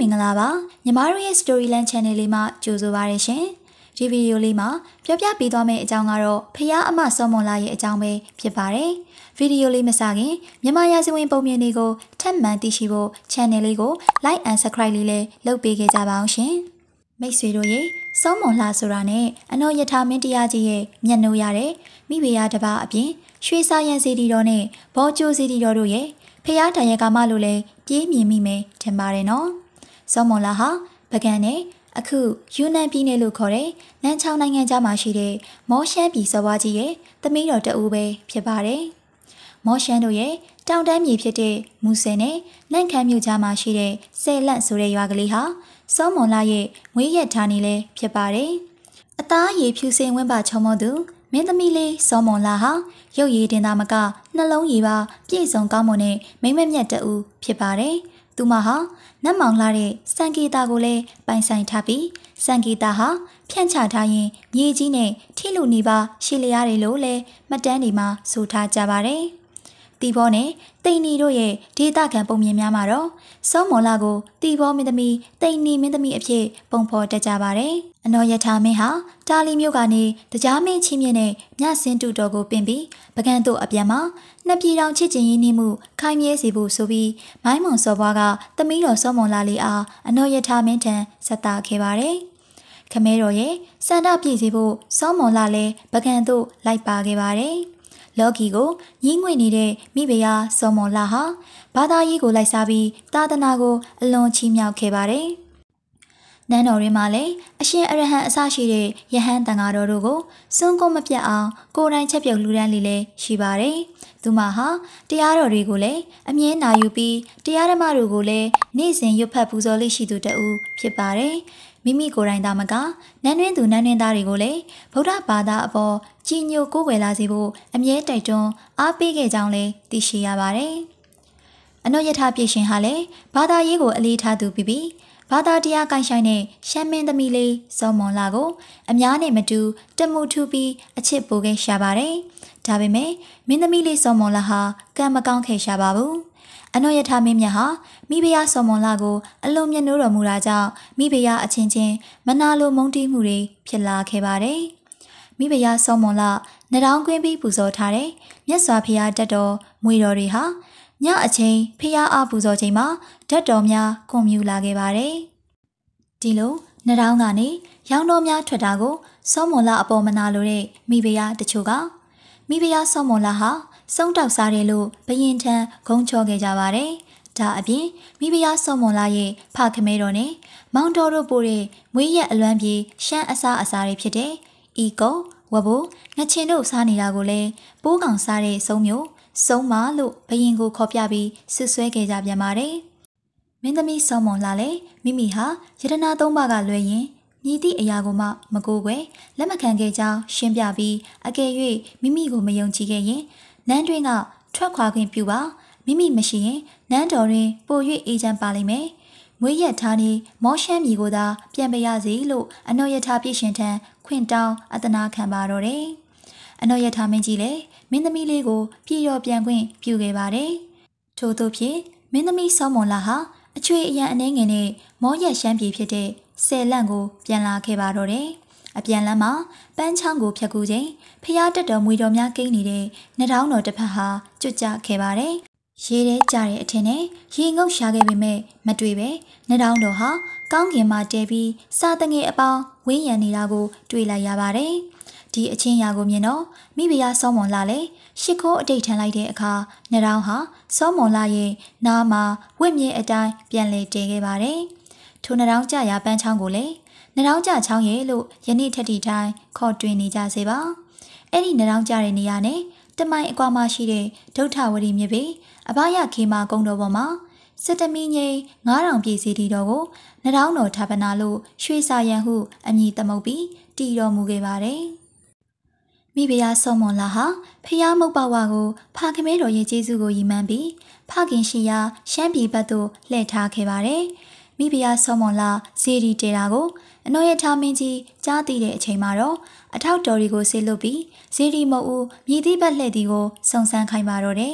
မင်္ဂလာပါညီမတို့ရဲ့ Storyland Channel လေးမှာကြိုဆိုပါရရှင်ဒီဗီဒီယိုလေးမှာပြောပြပေးသွားမယ့်အကြောင်းကတော့ဖယားအမစောမွန်လာရဲ့အကြောင်းပဲဖြစ်ပါတယ်ဗီဒီယိုလေးမစခင်မြန်မာရာဇဝင်ပုံမြင်တွေကိုထပ်မံသိရှိဖို့ Channel လေးကို Like and Subscribe လေးလည်းလုပ်ပေးခဲ့ကြပါအောင်ရှင်မိတ်ဆွေတို့ရဲ့စောမွန်လာဆိုတာနဲ့အနော်ယထာမင်းတရားကြီးရဲ့မျက်နှိုးရတဲ့မိဖုရားတစ်ပါးအပြင်ရွှေစာရန်စီတီတော်နဲ့ဘောကျိုးစီတီတော်တို့ရဲ့ဖယားတန်ရကာမလို့လည်းပြေးမြင်မိမယ်ထင်ပါတယ်နော်စောမွန်လာဟာပကံနဲ့အခုယူနန်ပြည်နယ်လို့ခေါ်တဲ့နန်းချောင်းနိုင်ငံခြားမှာရှိတဲ့မောရှမ်းပြည်စော်ဘွားကြီးရဲ့သမီးတော်တဦးပဲဖြစ်ပါတယ်မောရှမ်းတို့ရဲ့တောင်တန်းမြေဖြစ်တဲ့မူဆယ်နဲ့နန့်ခမ်းမြို့ကြားမှာရှိတဲ့ဆယ်လန့်ဆိုတဲ့ရွာကလေးဟာစောမွန်လာရဲ့မွေးရက်ဌာနေလည်းဖြစ်ပါတယ်အသားရည်ဖြူစင်ဝင်းပါချုံမောသူမင်းသမီးလေးစောမွန်လာဟာရုပ်ရည်တင်သားမကနှလုံးရည်ပါပြည့်စုံကောင်းမွန်တဲ့မိမ့်မမြတ်တဦးဖြစ်ပါတယ်သူမဟာနတ်မောင်လာတဲ့စံကေတာကိုလည်းပိုင်ဆိုင်ထားပြီးစံကေတာဟာဖြန့်ချထားရင်မြေကြီးနဲ့ထိလူနေပါရှီလျားတွေလို့လည်းမှတ်တမ်းတွေမှာဆိုထားကြပါတယ်တီဘောနဲ့တိန်နီတို့ရဲ့ဒေသခံပုံမြင်များမှာတော့စောမွန်လာကိုတီဘောမင်းသမီးတိန်နီမင်းသမီးအဖြစ်ပုံဖော်တတ်ကြပါတယ်အနော်ယထာမင်းဟာတာလီမြို့ကနေတရားမင်းချင်းမြင့်နဲ့ညစင်းတူတော်ကိုပင်ပြီးပကံတို့အပြန်မှာနှစ်ပြည်တော်ချစ်ချင်းရင်းနှီးမှုခိုင်မြဲစေဖို့ဆိုပြီးမိုင်းမွန်စော်ဘွားကသမီးတော်စောမွန်လာလေးအားအနော်ယထာမင်းထံဆက်တာခဲ့ပါတယ်ခမဲတော်ရဲ့စန္ဒပြည့်စေဖို့စောမွန်လာလည်းပကံတို့လိုက်ပါခဲ့ပါတယ်လော်ကီကိုညှင်းငွေနေတဲ့မိဖုရားစောမွန်လာဟာဘာသာရေးကိုလိုက်စားပြီးသာသနာကိုအလွန်ချီးမြှောက်ခဲ့ပါတယ်။နန်းတော်ရင်းမှာလည်းအရှင်အရဟံအစရှိတဲ့ယဟန်တန်ဃာတော်တို့ကိုစွန့်ကုန်မပြတ်အောင်ကိုယ်တိုင်ချက်ပြုတ်လှူဒန်းလေးလည်းရှိပါတယ်။သူမဟာတရားတော်တွေကိုလည်းအမြဲနာယူပြီးတရားဓမ္မတို့ကိုလည်းနေ့စဉ်ရွတ်ဖတ်ပူဇော်လေးရှိသူတဦးဖြစ်ပါတယ်။မိမိကိုယ်တိုင်သာမကနန်းတွင်းသူနန်းတွင်းသားတွေကိုလည်းဗုဒ္ဓဘာသာအပေါ်ကြီးညိုကိုးကွယ်လာစေဖို့အမြဲတိုက်တွန်းအားပေးခဲ့ကြောင်းလည်းသိရှိရပါတယ်။အနော်ယထာပြည်ရှင်ဟာလည်းဘာသာရေးကိုအလေးထားသူပြီးဘာသာတရားကိုင်ဆိုင်တဲ့ရှမ်းမင်းသမီးလေးစောမွန်လာကိုအများနဲ့မတူတမှုထူပြီးအချစ်ပိုခဲ့ရှာပါတယ်။ဒါပေမဲ့မင်းသမီးလေးစောမွန်လာဟာကံမကောင်းခဲ့ရှာပါဘူး။အနော်ယထာမင်းမြတ်ဟာမိဖုရားစောမွန်လာကိုအလွန်မြတ်နိုးတော်မူတာကြောင့်မိဖုရားအချင်းချင်းမနာလိုမုန်းတီးမှုတွေဖြစ်လာခဲ့ပါတယ်။မိဖုရားစောမွန်လာနှထောင်းကွင်းပြီးပူဇော်ထားတဲ့မြတ်စွာဘုရားတက်တော်မွေတော်တွေဟာညအချိန်ဖျားအားပူဇော်ချိန်မှာဓာတ်တော်များကွန်မြူလာခဲ့ပါတယ်။ဒီလိုနှထောင်းကနေရောင်တော်များထွက်တာကိုစောမွန်လာအပေါ်မနာလိုတဲ့မိဖုရားတချို့ကမိဖုရားစောမွန်လာဟာစုံတောက်စားတယ်လို့ဘယင်ထံဂုံချောခဲ့ကြပါတယ်။ဒါအပြင်မိဖုရားစောမွန်လာရဲ့ဖခမဲတော်နဲ့မောင်တော်တို့ပို့တဲ့မွေးရက်အလွမ်းပြေရှမ်းအစားတွေဖြစ်တဲ့ဤကုံဝဘိုငချင်တို့စားနေတာကိုလည်းပိုးကောင်စားတဲ့စုံမျိုးစုံမလို့ဘယင်ကိုခေါ်ပြပြီးဆွဆွဲခဲ့ကြပြန်ပါတယ်။မင်းသမီးစောမွန်လာလည်းမိမိဟာယတနာသုံးပါးကလွဲရင်ညီသည့်အရာကိုမှမကိုးကွယ်လက်မခံခဲ့ကြောင်းရှင်းပြပြီးအကယ်၍မိမိကိုမယုံကြည်ခဲ့ရင်နန်းတွင်ကထွက်ခွာခွင့်ပြုပါမိမိမရှိရင်နန်းတော်တွင်ပို၍အေးချမ်းပါလိမ့်မယ်။မွေးရက်ထားနေမောရှမ်းမြေကိုသာပြန်ပေးရစီလို့အနော်ယထာပြည်ရှင်ထံခွင့်တောင်းအသနာခံပါတော့တယ်။အနော်ယထာမင်းကြီးလည်းမင်းသမီးလေးကိုပြည်တော်ပြန်ခွင့်ပြုခဲ့ပါတယ်။ထို့သောဖြင့်မင်းသမီးစောမွန်လာဟာအချွေအရန်အနေငယ်နဲ့မောရက်ရှမ်းပြည်ဖြစ်တဲ့ဆယ်လန့်ကိုပြန်လာခဲ့ပါတော့တယ်။အပြန်လမ်းမှာပန်းချောင်းကိုဖြတ်ကူချိန်ဖျားတက်တော်မွေတော်များကိန်းနေတဲ့နှထောင်းတော်တစ်ဖက်ဟာကျွတ်ကျခဲ့ပါတယ်။ရေထဲကျတဲ့အထင်နဲ့ရေငုပ်ရှာခဲ့ပေမဲ့မတွေ့ပဲနှထောင်းတော်ဟာကောင်းကင်မှာတဲပြီးစာတငယ်အပေါင်းဝင်းရံနေတာကိုတွေ့လိုက်ရပါတယ်။ဒီအချင်းရာကိုမြင်တော့မိဖုရားစောမွန်လာလည်းရှစ်ခိုးအတိတ်ထန်လိုက်တဲ့အခါနှထောင်းဟာစောမွန်လာရဲ့နားမှာဝင့်မြဲအတိုင်းပြန်လဲတဲခဲ့ပါတယ်။ထိုနှထောင်းကျရာပန်းချောင်းကိုလည်းနှထောင်းကျချောင်းရဲ့လို့ယနေ့ထက်တီတိုင်းခေါ်တွင်နေကြစေပါ။အဲ့ဒီနှထောင်းကျတဲ့နေရာနဲ့တမိုင်အကွာမှာရှိတဲ့ဒုဋ္ဌဝရီမြစ်ပေအဘယခေမာကုန်းတော်ပေါ်မှာစစ်တမီငိမ့်9000ပြည့်စီတီတော်ကိုနှထောင်းတော်ဌာပနာလို့ရွှေစာရန်ဟုအမည်သမုတ်ပြီးတည်တော်မူခဲ့ပါတယ်။မိဖုရားစောမွန်လာဟာဖျားမုတ်ပဝါကိုဖခမဲတော်ရဲ့ကျေးဇူးကိုရည်မှန်းပြီးဖခင်ရှိရာရှမ်းပြည်ဘက်သို့လှည့်ထားခဲ့ပါတယ်။မိဖုရားစောမွန်လာဇေဒီတေတာကိုအနော်ယထာမင်းကြီးကြားသိတဲ့အချိန်မှာတော့အထောက်တော်တွေကိုဆေးလွတ်ပြီးဇေဒီမုတ်ဦးမြည်သည့်ဘက်လှည့်သည်ကိုစုံစမ်းခိုင်းပါတော့တယ်။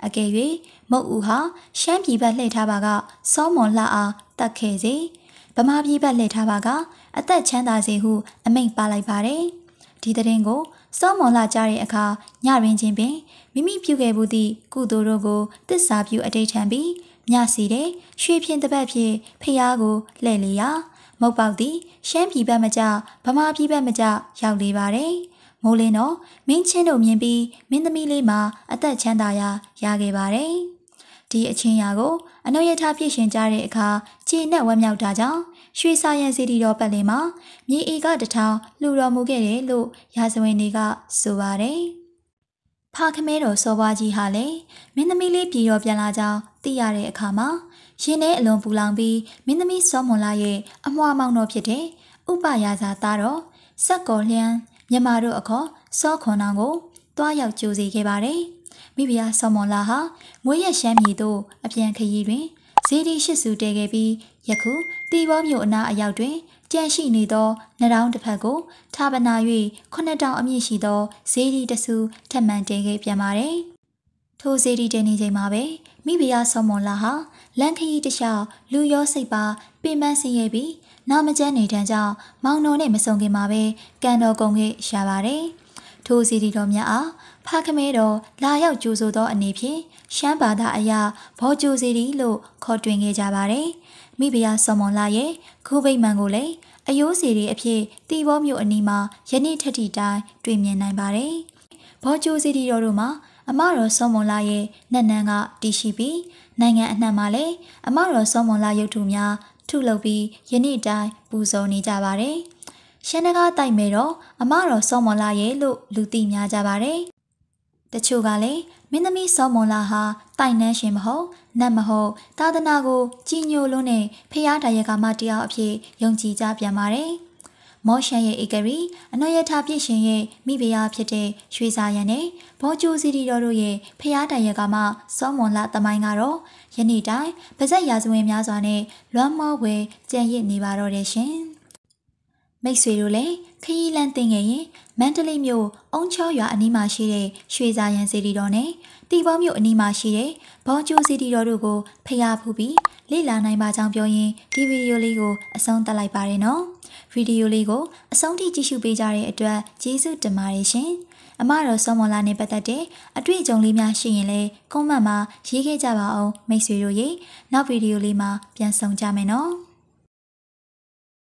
အကယ်၍မုတ်ဦးဟာရှမ်းပြည်ဘက်လှည့်ထားပါကစောမွန်လှအားတတ်ခဲ့စေဗမာပြည်ဘက်လှည့်ထားပါကအသက်ချမ်းသာစေဟုအမိန့်ပါလိုက်ပါတယ်ဒီသတင်းကိုစောမွန်လှကြားတဲ့အခါညရင်းချင်းပင်မိမိပြုခဲ့မှုသည့်ကုသိုလ်တို့ကိုတစ္ဆာပြုအတိတ်ထံပြီးမြစီတဲ့ရွှေဖြင့်တပတ်ဖြင့်ဖျားကိုလှည့်လေရာမုတ်ပေါက်သည်ရှမ်းပြည်ဘက်မကျဗမာပြည်ဘက်မကျရောက်လေပါတယ်မိုးလင်းတော့မင်းချင်းတို့မြင်ပြီးမင်းသမီးလေးမှာအသက်ချမ်းသာရာရခဲ့ပါတယ်ဒီအချင်းရာကိုအနှုတ်ရထားပြည့်ရှင်ကြတဲ့အခါခြေနဲ့ဝမ်းမြောက်တာကြောင့်ရွှေစာရန်စီတီတော်ပတ်လည်မှာမြေဧက1000လှူတော်မူခဲ့တယ်လို့ရာဇဝင်တွေကဆိုပါတယ်ဖာခမဲတော်စောပွားကြီးဟာလည်းမင်းသမီးလေးပြည်တော်ပြန်လာကြောင်းသိရတဲ့အခါမှာရင်ထဲအလွန်ပူလောင်ပြီးမင်းသမီးစောမွန်လာရဲ့အမွှားမောင်တော်ဖြစ်တဲ့ဥပရာဇာသားတော်စက်ကော်လျံမြန်မာတို့အခေါ်စောခွန်အောင်ကိုတွားရောက်ကြိုစီခဲ့ပါတယ်မိဖုရားစောမွန်လာဟာမွေးရရှမ်းပြည်သို့အပြန်ခရီးတွင်ဇေဒီရှိစုတည်ခဲ့ပြီးယခုတီဘောမြို့အနားအရောက်တွင်ကြန့်ရှိနေသောနှထောင်းတစ်ဖက်ကိုထာပနာ၍9000အမြင့်ရှိသောဇေဒီတဆူထပ်မံတည်ခဲ့ပြန်ပါတယ်ထိုဇေဒီတည်နေချိန်မှာပဲမိဖုရားစောမွန်လာဟာလန်ခရီးတစ်လျှောက်လူရောစိတ်ပါပင်ပန်းဆင်းရဲပြီးနာမကျန်းနေတန်းကြောင့်မောင်တော်နဲ့မဆုံခင်မှာပဲကန်တော်ကုံခဲ့ရှာပါတယ်ထိုဇေဒီတော်များအားဖာခမဲတော်လာရောက်ကြိုဆိုသောအနေဖြင့်ရှမ်းဘာသာအရာဘောကြိုဇေဒီလို့ခေါ်တွင်ခဲ့ကြပါတယ်မိဖုရားစောမွန်လာရဲ့ခုဗိမှန်ကိုလည်းအယိုးစီတွေအဖြစ်တီဘောမြို့အနီးမှာယနေ့ထက်ထိတိုင်းတွေ့မြင်နိုင်ပါတယ်ဘောကြိုဇေဒီတော်တို့မှာအမတော်စောမွန်လာရဲ့နတ်နန်းကတည်ရှိပြီးနိုင်ငံအနှံ့မှာလည်းအမတော်စောမွန်လာရုပ်ထုများထုလုပ်ပြီးယနေ့တိုင်းပူဇော်နေကြပါတယ်ရှမ်းနဂါတိုက်မယ်တော့အမတော်စောမွန်လာရဲ့လို့လူသိများကြပါတယ်တချို့ကလည်းမင်းသမီးစောမွန်လာဟာတိုင်နှန်းရှင်မဟုတ်နတ်မဟုတ်သာသနာကိုကြီးညိုလွန်းနဲ့ဖျားတရကမတရားအဖြစ်ယုံကြည်ကြပြန်ပါတယ်မောရှန်ရဲ့ဧကရီအနှွေရထားပြည့်ရှင်ရဲ့မိဖုရားဖြစ်တဲ့ရွှေစာရန်နဲ့ဘောကျိုစီတီတော်တို့ရဲ့ဖျားတရကမစောမွန်လာသမိုင်းကတော့ယနေ့တိုင်းပါဇက်ရာဇဝင်များစွာနဲ့လွမ်းမောဝဲကြံရစ်နေပါတော့တယ်ရှင်မိတ်ဆွေတို့လည်းခရီးလန်းတင်ခဲ့ရင်မန္တလေးမြို့အုံချောရွာအနီးမှာရှိတဲ့ရွှေစာရန်စီတီတော်နဲ့တီဘောမြို့အနီးမှာရှိတဲ့ဘောကျိုစီတီတော်တို့ကိုဖျားဖူးပြီးလေ့လာနိုင်ပါကြောင်းပြောရင်းဒီဗီဒီယိုလေးကိုအဆုံးသတ်လိုက်ပါရနော်ဗီဒီယိုလေးကိုအဆုံးထိကြည့်ရှုပေးကြတဲ့အတွက်ကျေးဇူးတင်ပါတယ်ရှင်အမတော်စောမွန်လာနဲ့ပတ်သက်တဲ့အတွေ့အကြုံလေးများရှိရင်လည်းကွန်မန့်မှာရေးခဲ့ကြပါအောင်မိတ်ဆွေတို့ရေနောက်ဗီဒီယိုလေးမှာပြန်ဆောင်ကြမယ်နော်